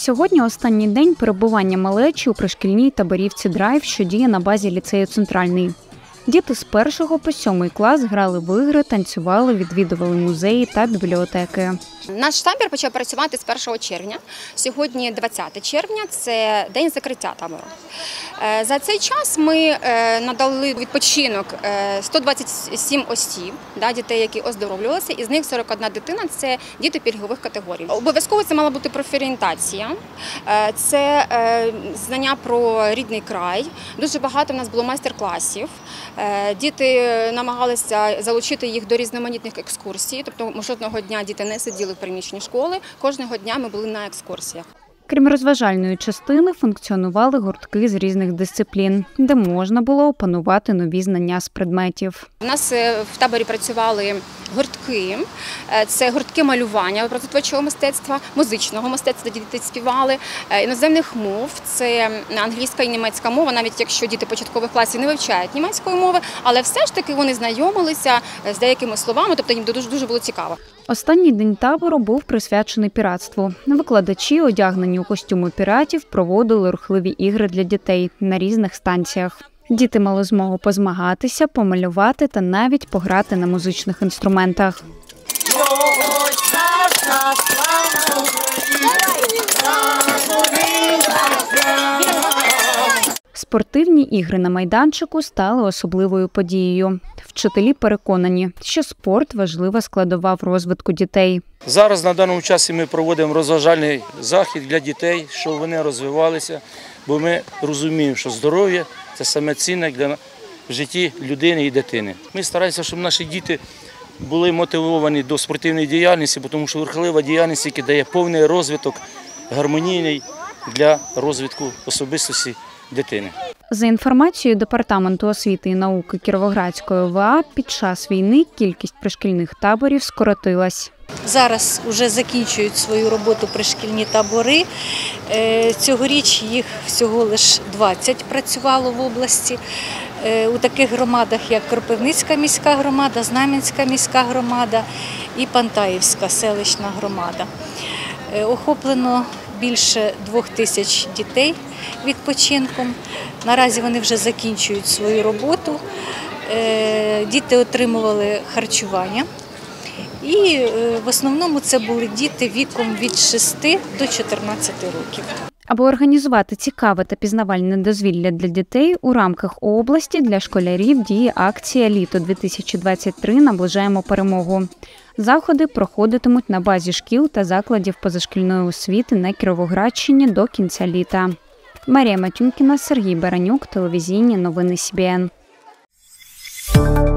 Сьогодні останній день перебування малечі у пришкільній таборівці «Драйв», що діє на базі ліцею «Центральний». Діти з 1 по 7 клас грали в ігри, танцювали, відвідували музеї та бібліотеки. Наш табір почав працювати з 1 червня. Сьогодні 20 червня – це день закриття табору. За цей час ми надали відпочинок 127 осіб, дітей, які оздоровлювалися, із них 41 дитина – це діти пільгових категорій. Обов'язково це мала бути профорієнтація, це знання про рідний край. Дуже багато в нас було майстер-класів. Діти намагалися залучити їх до різноманітних екскурсій, тобто жодного дня діти не сиділи в приміщенні школи, кожного дня ми були на екскурсіях. Крім розважальної частини, функціонували гуртки з різних дисциплін, де можна було опанувати нові знання з предметів. У нас в таборі працювали гуртки. Це гуртки малювання, образотворчого мистецтва, музичного мистецтва, де діти співали, іноземних мов, це англійська і німецька мова, навіть якщо діти початкових класів не вивчають німецької мови, але все ж таки вони знайомилися з деякими словами, тобто їм дуже було цікаво. Останній день табору був присвячений піратству. Викладачі, одягнені у костюми піратів, проводили рухливі ігри для дітей на різних станціях. Діти мали змогу позмагатися, помалювати та навіть пограти на музичних інструментах. Спортивні ігри на майданчику стали особливою подією. Вчителі переконані, що спорт – важлива складова в розвитку дітей. Зараз на даному часі ми проводимо розважальний захід для дітей, щоб вони розвивалися, бо ми розуміємо, що здоров'я – це саме цінне для в житті людини і дитини. Ми стараємося, щоб наші діти були мотивовані до спортивної діяльності, тому що рухлива діяльність, яка дає повний розвиток, гармонійний для розвитку особистості дитини. За інформацією Департаменту освіти і науки Кіровоградської ОВА, під час війни кількість пришкільних таборів скоротилась. Зараз вже закінчують свою роботу пришкільні табори. Цьогоріч їх всього лише 20 працювало в області. У таких громадах, як Кропивницька міська громада, Знам'янська міська громада і Пантаївська селищна громада. Охоплено більше 2000 дітей відпочинком. Наразі вони вже закінчують свою роботу. Діти отримували харчування. І в основному це були діти віком від 6 до 14 років. Аби організувати цікаве та пізнавальне дозвілля для дітей, у рамках області для школярів діє акція «Літо-2023. Наближаємо перемогу». Заходи проходитимуть на базі шкіл та закладів позашкільної освіти на Кіровоградщині до кінця літа. Марія Матюнкіна, Сергій Баранюк, телевізійні новини СІБІН.